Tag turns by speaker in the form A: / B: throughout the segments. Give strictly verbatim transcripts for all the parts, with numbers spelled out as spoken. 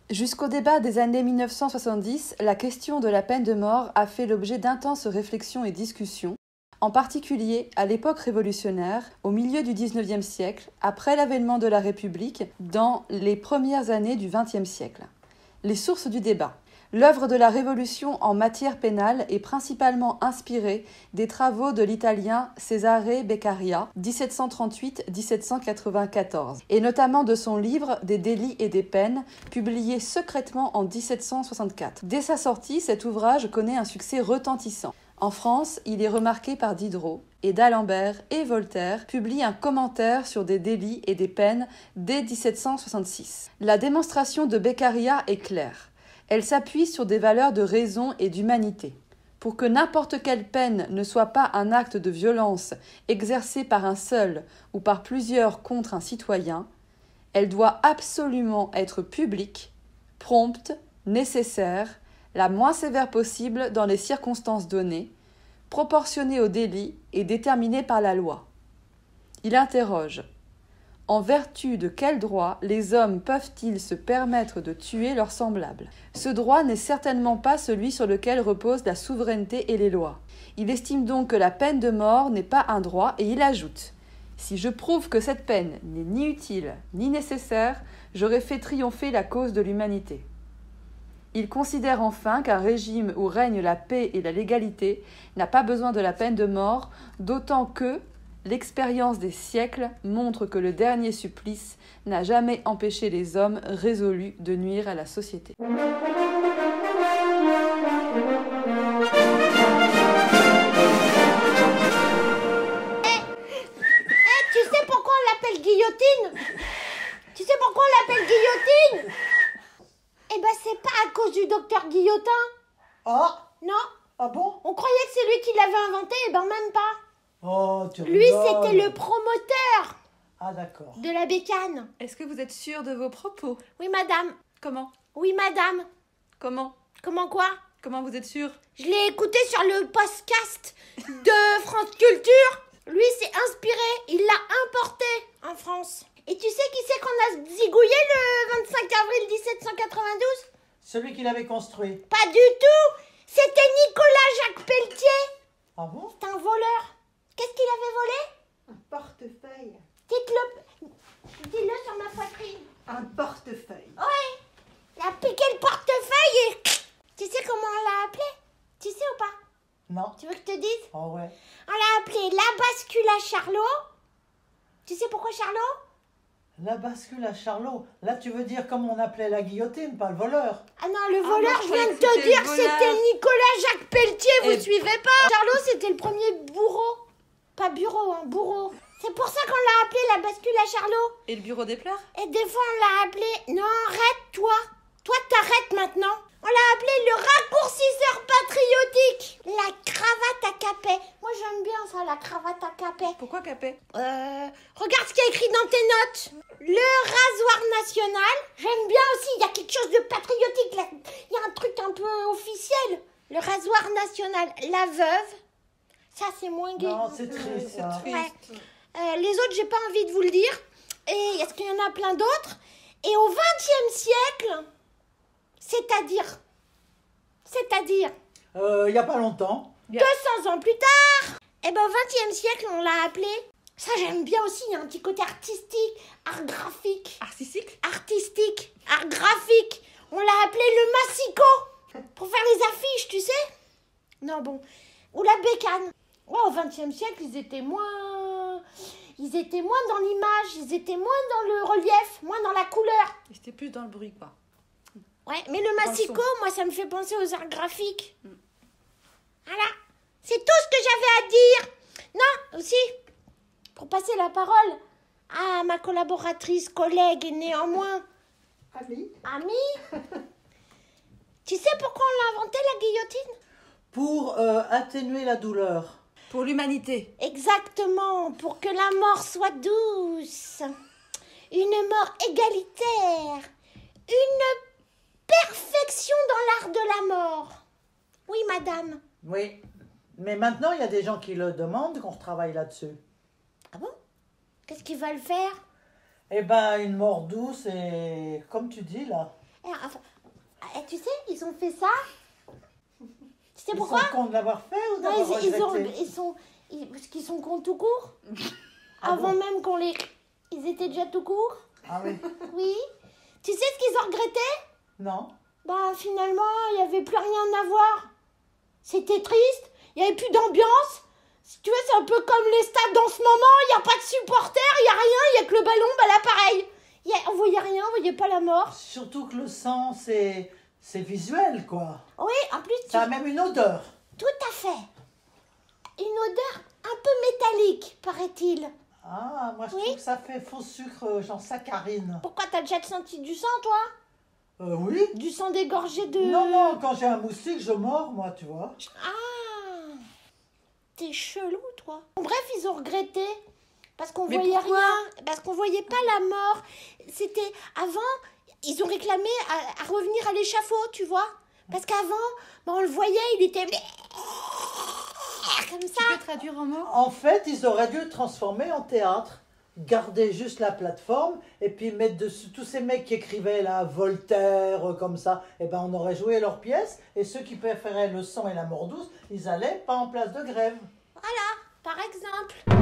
A: Jusqu'au débat des années mille neuf cent soixante-dix, la question de la peine de mort a fait l'objet d'intenses réflexions et discussions, en particulier à l'époque révolutionnaire, au milieu du dix-neuvième siècle, après l'avènement de la République, dans les premières années du vingtième siècle. Les sources du débat. L'œuvre de la Révolution en matière pénale est principalement inspirée des travaux de l'italien Cesare Beccaria, dix-sept cent trente-huit à dix-sept cent quatre-vingt-quatorze, et notamment de son livre Des délits et des peines, publié secrètement en dix-sept cent soixante-quatre. Dès sa sortie, cet ouvrage connaît un succès retentissant. En France, il est remarqué par Diderot, et d'Alembert et Voltaire publient un commentaire sur des délits et des peines dès dix-sept cent soixante-six. La démonstration de Beccaria est claire. Elle s'appuie sur des valeurs de raison et d'humanité. Pour que n'importe quelle peine ne soit pas un acte de violence exercé par un seul ou par plusieurs contre un citoyen, elle doit absolument être publique, prompte, nécessaire, la moins sévère possible dans les circonstances données, proportionnée au délit et déterminée par la loi. Il interroge. En vertu de quel droit les hommes peuvent-ils se permettre de tuer leurs semblables ? Ce droit n'est certainement pas celui sur lequel reposent la souveraineté et les lois. Il estime donc que la peine de mort n'est pas un droit et il ajoute « Si je prouve que cette peine n'est ni utile ni nécessaire, j'aurai fait triompher la cause de l'humanité. » Il considère enfin qu'un régime où règne la paix et la légalité n'a pas besoin de la peine de mort, d'autant que l'expérience des siècles montre que le dernier supplice n'a jamais empêché les hommes résolus de nuire à la société.
B: Eh, eh, tu sais pourquoi on l'appelle guillotine? Tu sais pourquoi on l'appelle guillotine? Eh ben c'est pas à cause du docteur Guillotin.
C: Ah?
B: Non.
C: Ah bon?
B: On croyait que c'est lui qui l'avait inventé, eh ben même pas.
C: Oh, tu
B: Lui,
C: rigoles.
B: c'était le promoteur
C: Ah d'accord.
B: de la bécane.
A: Est-ce que vous êtes sûr de vos propos ?
B: Oui, madame.
A: Comment ?
B: Oui, madame.
A: Comment ?
B: Comment quoi?
A: Comment vous êtes sûr ?
B: Je l'ai écouté sur le podcast de France Culture. Lui s'est inspiré, il l'a importé en France. Et tu sais qui c'est qu'on a zigouillé le vingt-cinq avril dix-sept cent quatre-vingt-douze?
C: Celui qui l'avait construit.
B: Pas du tout. C'était Nicolas Jacques Pelletier.
C: Ah bon?
B: C'est un voleur. Qu'est-ce qu'il avait volé?
D: Un portefeuille.
B: Dites-le. Dis-le sur ma poitrine.
D: Un portefeuille.
B: Oui. Il a piqué le portefeuille et... Tu sais comment on l'a appelé? Tu sais ou pas?
C: Non.
B: Tu veux que je te dise?
C: Oh ouais.
B: On l'a appelé la bascule à Charlot. Tu sais pourquoi Charlot?
C: La bascule à Charlot. Là, tu veux dire comme on appelait la guillotine, pas le voleur.
B: Ah non, le
A: Ah
B: voleur,
A: non, je
B: je viens
A: croyais
B: de
A: que
B: te
A: c'était
B: dire
A: le
B: que
A: voleur.
B: c'était Nicolas Jacques Pelletier, vous
A: Et-
B: suivez pas? Charlot, c'était le premier bourreau. Pas bureau, hein, bourreau. C'est pour ça qu'on l'a appelé la bascule à Charlot.
A: Et le bureau des pleurs ?
B: Et des fois, on l'a appelé... Non, arrête-toi. Toi, t'arrêtes maintenant. On l'a appelé le raccourcisseur patriotique. La cravate à capet. Moi, j'aime bien ça, la cravate à capet.
A: Pourquoi Capet ?
B: Euh, regarde ce qu'il y a écrit dans tes notes. Le rasoir national. J'aime bien aussi, il y a quelque chose de patriotique là. Il y a un truc un peu officiel. Le rasoir national. La veuve. Ça, c'est moins gai.
C: Non, c'est triste.
A: C'est
C: ça.
A: triste.
B: Ouais. Euh, les autres, j'ai pas envie de vous le dire. Et est-ce qu'il y en a plein d'autres? Et au vingtième siècle, c'est-à-dire, c'est-à-dire
C: Euh, il y a pas longtemps.
B: deux cents ans plus tard, eh ben au vingtième siècle, on l'a appelé, ça j'aime bien aussi, il y a un petit côté artistique, art graphique,
A: Artistique ?
B: artistique, art graphique. On l'a appelé le massicot, pour faire les affiches, tu sais. Non, bon. Ou la bécane. Ouais, au vingtième siècle, ils étaient moins... Ils étaient moins dans l'image, ils étaient moins dans le relief, moins dans la couleur.
A: C'était plus dans le bruit, quoi.
B: Ouais, mais le massicot, moi, ça me fait penser aux arts graphiques.
A: Mm.
B: Voilà. C'est tout ce que j'avais à dire. Non, aussi, pour passer la parole à ma collaboratrice, collègue et néanmoins
D: Ami.
B: amie. Tu sais pourquoi on l'a inventé, la guillotine?
C: Pour euh, atténuer la douleur.
A: Pour l'humanité.
B: Exactement, pour que la mort soit douce. Une mort égalitaire. Une perfection dans l'art de la mort. Oui, madame.
C: Oui. Mais maintenant, il y a des gens qui le demandent qu'on retravaille là-dessus.
B: Ah bon? Qu'est-ce qu'ils veulent faire?
C: Eh ben, une mort douce et comme tu dis là.
B: Eh Eh, enfin, eh, tu sais, ils ont fait ça. Tu sais
C: Ils
B: pourquoi?
C: sont cons de l'avoir fait ou
B: Non,
C: d'avoir
B: ils, ils, ont,
C: regretté?
B: ils sont, ils- parce qu'ils sont cons tout court.
C: Ah
B: Avant
C: bon?
B: même qu'on les, ils étaient déjà tout court.
C: Ah oui.
B: Oui. Tu sais ce qu'ils ont regretté?
C: Non.
B: Bah finalement, il n'y avait plus rien à voir. C'était triste, il n'y avait plus d'ambiance. Si tu vois, c'est un peu comme les stades en ce moment, il n'y a pas de supporters, il n'y a rien, il n'y a que le ballon, bah là pareil. Y a, on voyait rien, on voyait pas la mort.
C: Surtout que le sang, c'est c'est visuel, quoi.
B: Oui, en plus, tu...
C: Ça a même une odeur.
B: tout à fait. Une odeur un peu métallique, paraît-il.
C: Ah, moi je
B: Oui.
C: trouve que ça fait faux sucre, euh, genre saccharine.
B: Pourquoi, t'as déjà senti du sang, toi?
C: Euh, oui.
B: Du sang dégorgé de...
C: Non, non, quand j'ai un moustique, je mords, moi, tu vois.
B: Ah, t'es chelou, toi. Bref, ils ont regretté. Parce qu'on
A: Mais
B: voyait
A: pourquoi?
B: rien. Parce qu'on voyait pas la mort. C'était... Avant, ils ont réclamé à, à revenir à l'échafaud, tu vois. Parce qu'avant, ben, on le voyait, il était... Comme ça.
A: Tu peux traduire en mots?
C: En fait, ils auraient dû le transformer en théâtre. Garder juste la plateforme et puis mettre dessus tous ces mecs qui écrivaient là, Voltaire, euh, comme ça, et ben on aurait joué leurs pièces et ceux qui préféraient le sang et la mort douce, ils allaient pas en place de grève.
B: Voilà, par exemple.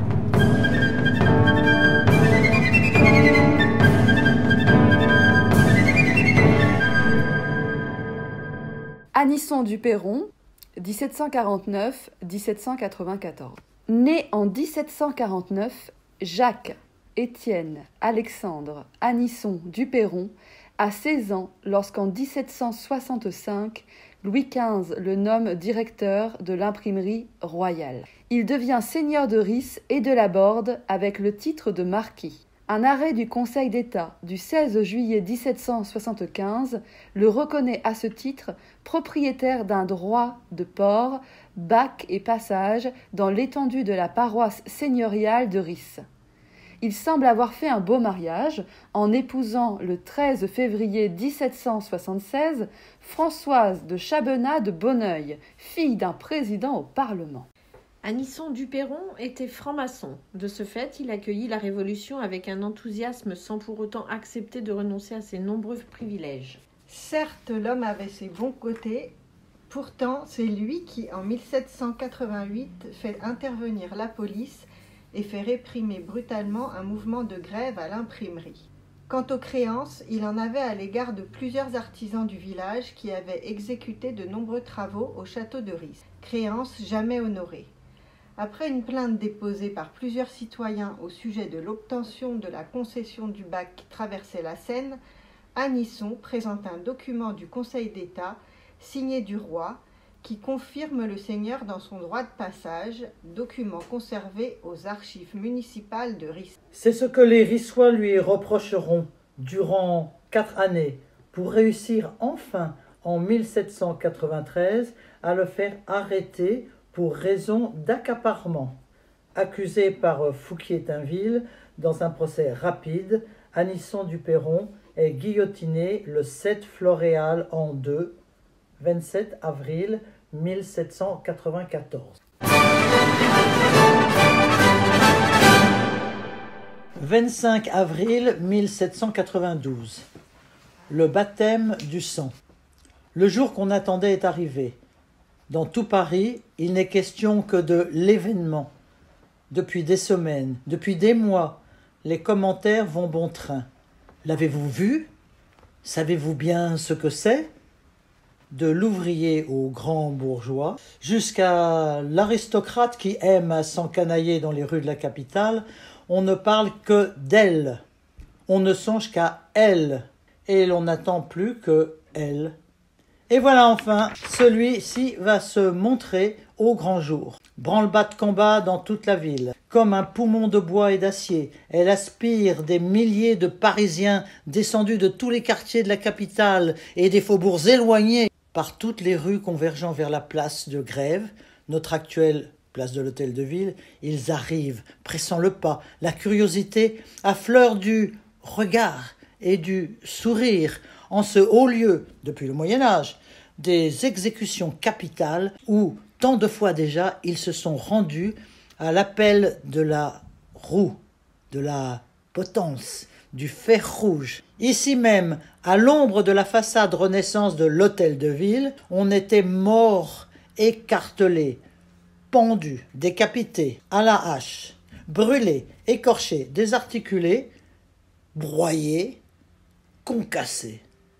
A: Anisson du Perron, dix-sept cent quarante-neuf à dix-sept cent quatre-vingt-quatorze. Né en dix-sept cent quarante-neuf, Jacques Étienne Alexandre Anisson du Perron a seize ans lorsqu'en dix-sept cent soixante-cinq, Louis quinze le nomme directeur de l'imprimerie royale. Il devient seigneur de Ris et de la Borde avec le titre de marquis. Un arrêt du Conseil d'État du seize juillet dix-sept cent soixante-quinze le reconnaît à ce titre propriétaire d'un droit de port, bac et passage dans l'étendue de la paroisse seigneuriale de Ris. Il semble avoir fait un beau mariage en épousant le treize février dix-sept cent soixante-seize Françoise de Chabenat de Bonneuil, fille d'un président au Parlement.
E: Anisson du Perron était franc-maçon. De ce fait, il accueillit la Révolution avec un enthousiasme sans pour autant accepter de renoncer à ses nombreux privilèges.
D: Certes, l'homme avait ses bons côtés, pourtant c'est lui qui, en mille sept cent quatre-vingt-huit, fait intervenir la police et fait réprimer brutalement un mouvement de grève à l'imprimerie. Quant aux créances, il en avait à l'égard de plusieurs artisans du village qui avaient exécuté de nombreux travaux au château de Ris, créances jamais honorées. Après une plainte déposée par plusieurs citoyens au sujet de l'obtention de la concession du bac qui traversait la Seine, Anisson présente un document du Conseil d'État signé du roi qui confirme le seigneur dans son droit de passage, document conservé aux archives municipales de Ris.
C: C'est ce que les Rissois lui reprocheront durant quatre années pour réussir enfin en mille sept cent quatre-vingt-treize à le faire arrêter pour raison d'accaparement. Accusé par Fouquier-Tinville dans un procès rapide, Anisson du Perron est guillotiné le sept Floréal en deux, vingt-sept avril mille sept cent quatre-vingt-quatorze. vingt-cinq avril mille sept cent quatre-vingt-douze. Le baptême du sang. Le jour qu'on attendait est arrivé. Dans tout Paris, il n'est question que de l'événement. Depuis des semaines, depuis des mois, les commentaires vont bon train. L'avez-vous vu? Savez-vous bien ce que c'est? De l'ouvrier au grand bourgeois, jusqu'à l'aristocrate qui aime à s'encanailler dans les rues de la capitale, on ne parle que d'elle. On ne songe qu'à elle, et l'on n'attend plus que elle. Et voilà enfin, celui-ci va se montrer au grand jour. Branle-bas de combat dans toute la ville. Comme un poumon de bois et d'acier, elle aspire des milliers de Parisiens descendus de tous les quartiers de la capitale et des faubourgs éloignés par toutes les rues convergeant vers la place de Grève, notre actuelle place de l'Hôtel de Ville. Ils arrivent, pressant le pas, la curiosité à fleur du regard et du sourire, en ce haut lieu, depuis le Moyen-Âge, des exécutions capitales où, tant de fois déjà, ils se sont rendus à l'appel de la roue, de la potence, du fer rouge. Ici même, à l'ombre de la façade Renaissance de l'hôtel de ville, on était mort, écartelé, pendu, décapité, à la hache, brûlé, écorché, désarticulé, broyé, concassé.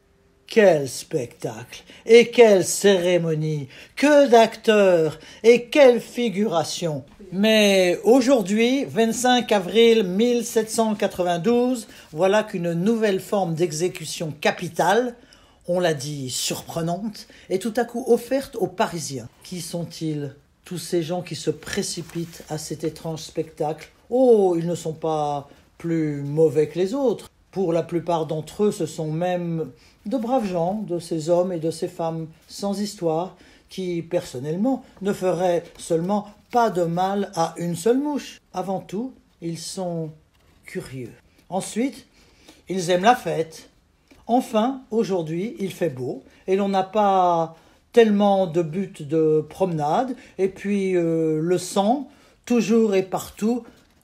C: Quel spectacle et quelle cérémonie, que d'acteurs et quelle figuration. Mais aujourd'hui, vingt-cinq avril mille sept cent quatre-vingt-douze, voilà qu'une nouvelle forme d'exécution capitale, on l'a dit surprenante, est tout à coup offerte aux Parisiens. Qui sont-ils, tous ces gens qui se précipitent à cet étrange spectacle? Oh, ils ne sont pas plus mauvais que les autres. Pour la plupart d'entre eux, ce sont même de braves gens, de ces hommes et de ces femmes sans histoire, qui, personnellement, ne feraient seulement pas de mal à une seule mouche. Avant tout, ils sont curieux. Ensuite, ils aiment la fête. Enfin, aujourd'hui, il fait beau, et l'on n'a pas tellement de buts de promenade, et puis euh, le sang, toujours et partout,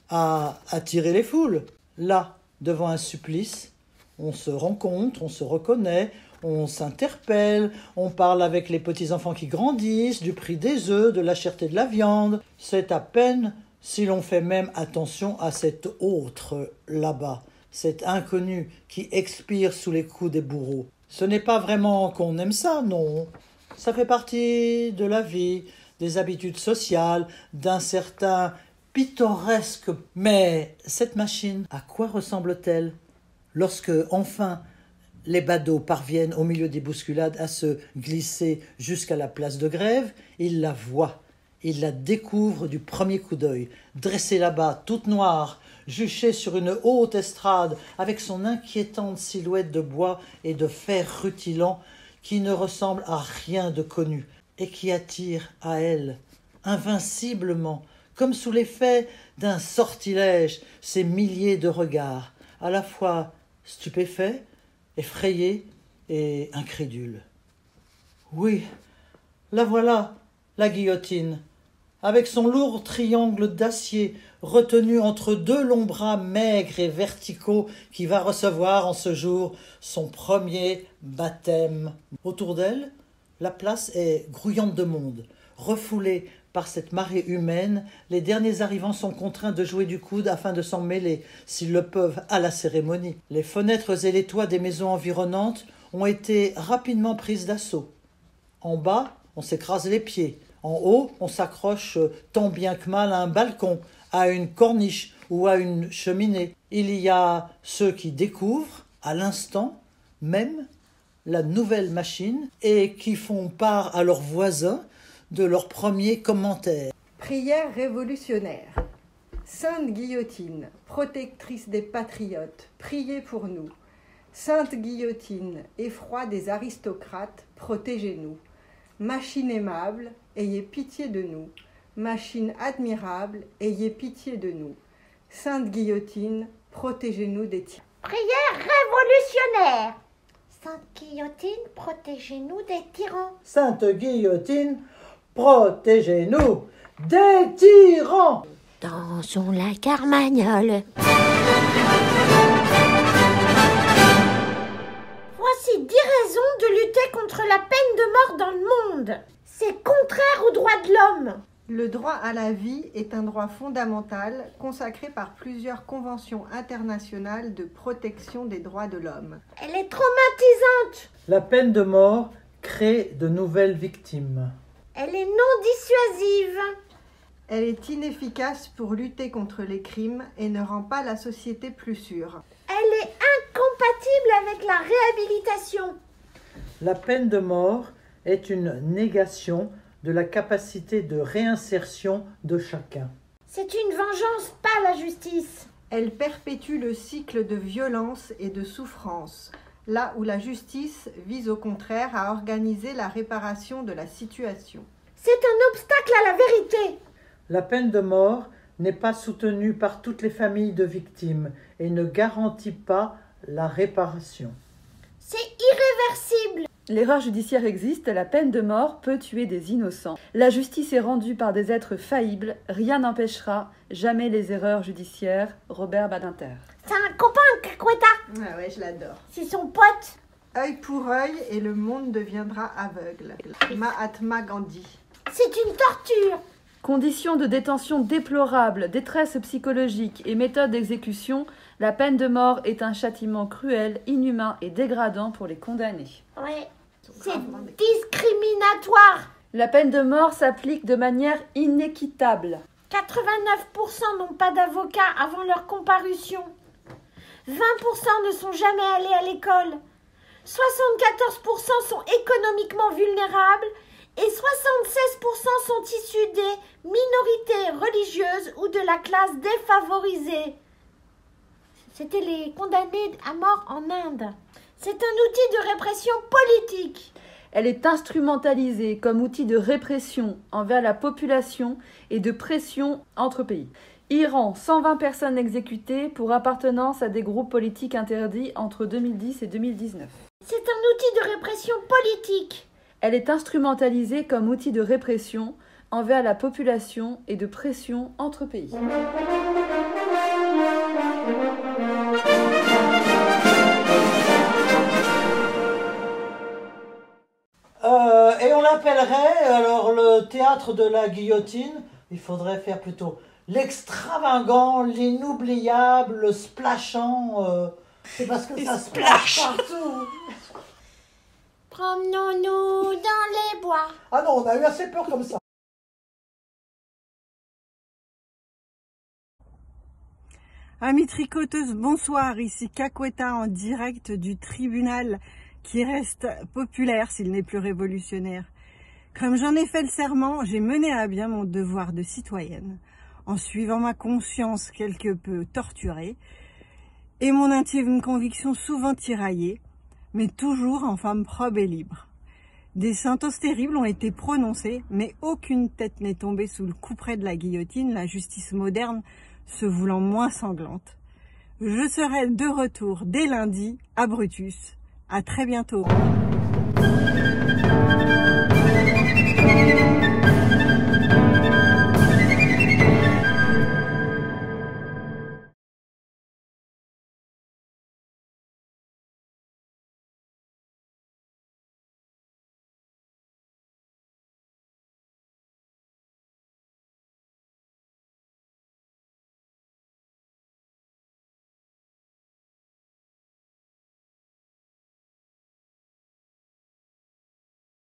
C: a attiré les foules. Là, devant un supplice, on se rencontre, on se reconnaît, on s'interpelle, on parle avec les petits-enfants qui grandissent, du prix des œufs, de la cherté de la viande. C'est à peine si l'on fait même attention à cet autre là-bas, cet inconnu qui expire sous les coups des bourreaux. Ce n'est pas vraiment qu'on aime ça, non. Ça fait partie de la vie, des habitudes sociales, d'un certain pittoresque. Mais cette machine, à quoi ressemble-t-elle? Lorsque, enfin, les badauds parviennent au milieu des bousculades à se glisser jusqu'à la place de Grève, ils la voient, ils la découvrent du premier coup d'œil, dressée là-bas, toute noire, juchée sur une haute estrade, avec son inquiétante silhouette de bois et de fer rutilant, qui ne ressemble à rien de connu, et qui attire à elle, invinciblement, comme sous l'effet d'un sortilège, ces milliers de regards, à la fois stupéfaits, effrayés et incrédules. Oui, la voilà, la guillotine, avec son lourd triangle d'acier retenu entre deux longs bras maigres et verticaux qui va recevoir en ce jour son premier baptême. Autour d'elle, la place est grouillante de monde. Refoulée par cette marée humaine, les derniers arrivants sont contraints de jouer du coude afin de s'en mêler, s'ils le peuvent, à la cérémonie. Les fenêtres et les toits des maisons environnantes ont été rapidement prises d'assaut. En bas, on s'écrase les pieds. En haut, on s'accroche tant bien que mal à un balcon, à une corniche ou à une cheminée. Il y a ceux qui découvrent, à l'instant même, la nouvelle machine et qui font part à leurs voisins de leurs premiers commentaires.
D: Prière révolutionnaire. Sainte Guillotine, protectrice des patriotes, priez pour nous. Sainte Guillotine, effroi des aristocrates, protégez-nous. Machine aimable, ayez pitié de nous. Machine admirable, ayez pitié de nous. Sainte Guillotine, protégez-nous des tyrans.
B: Prière révolutionnaire. Sainte Guillotine, protégez-nous des tyrans.
C: Sainte Guillotine, protégez-nous des tyrans.
B: Dansons la carmagnole. Voici dix raisons de lutter contre la peine de mort dans le monde. C'est contraire aux droits de l'homme.
D: Le droit à la vie est un droit fondamental consacré par plusieurs conventions internationales de protection des droits de l'homme.
B: Elle est traumatisante.
C: La peine de mort crée de nouvelles victimes.
B: Elle est non dissuasive.
D: Elle est inefficace pour lutter contre les crimes et ne rend pas la société plus sûre.
B: Elle est incompatible avec la réhabilitation.
C: La peine de mort est une négation de la capacité de réinsertion de chacun.
B: C'est une vengeance, pas la justice.
D: Elle perpétue le cycle de violence et de souffrance, là où la justice vise au contraire à organiser la réparation de la situation.
B: C'est un obstacle à la vérité.
C: La peine de mort n'est pas soutenue par toutes les familles de victimes et ne garantit pas la réparation.
B: C'est irréversible.
A: L'erreur judiciaire existe, la peine de mort peut tuer des innocents. La justice est rendue par des êtres faillibles, rien n'empêchera jamais les erreurs judiciaires. Robert Badinter.
B: C'est un copain Caqueta.
D: Ah ouais, je l'adore.
B: C'est son pote.
D: Œil pour œil et le monde deviendra aveugle. Mahatma Gandhi.
B: C'est une torture.
A: Conditions de détention déplorables, détresse psychologique et méthode d'exécution, la peine de mort est un châtiment cruel, inhumain et dégradant pour les condamnés.
B: Ouais. C'est discriminatoire.
A: La peine de mort s'applique de manière inéquitable.
B: quatre-vingt-neuf pour cent n'ont pas d'avocat avant leur comparution. vingt pour cent ne sont jamais allés à l'école. soixante-quatorze pour cent sont économiquement vulnérables et soixante-seize pour cent sont issus des minorités religieuses ou de la classe défavorisée. C'était les condamnés à mort en Inde. C'est un outil de répression politique.
A: Elle est instrumentalisée comme outil de répression envers la population et de pression entre pays. Iran, cent vingt personnes exécutées pour appartenance à des groupes politiques interdits entre deux mille dix et deux mille dix-neuf.
B: C'est un outil de répression politique.
A: Elle est instrumentalisée comme outil de répression envers la population et de pression entre pays.
C: Euh, et on l'appellerait, alors le théâtre de la guillotine, il faudrait faire plutôt l'extravagant, l'inoubliable, le splashant. Euh, c'est parce que ça splash partout.
B: Promenons-nous dans les bois.
C: Ah non, on a eu assez peur comme ça.
D: Amis tricoteuses, bonsoir, ici Caqueta en direct du tribunal qui reste populaire s'il n'est plus révolutionnaire. Comme j'en ai fait le serment, j'ai mené à bien mon devoir de citoyenne, en suivant ma conscience quelque peu torturée, et mon intime conviction souvent tiraillée, mais toujours en femme probe et libre. Des sentences terribles ont été prononcées, mais aucune tête n'est tombée sous le couperet de la guillotine, la justice moderne se voulant moins sanglante. Je serai de retour dès lundi à Brutus. À très bientôt.